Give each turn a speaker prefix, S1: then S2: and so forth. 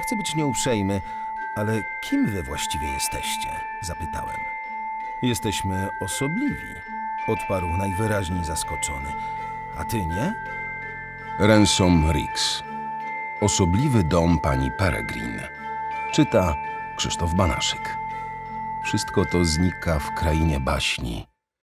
S1: chcę być nieuprzejmy, ale kim wy właściwie jesteście? Zapytałem. Jesteśmy osobliwi, odparł najwyraźniej zaskoczony. A ty nie?
S2: Ransom Riggs. Osobliwy dom pani Peregrine. Czyta Krzysztof Banaszyk. Wszystko to znika w krainie baśni,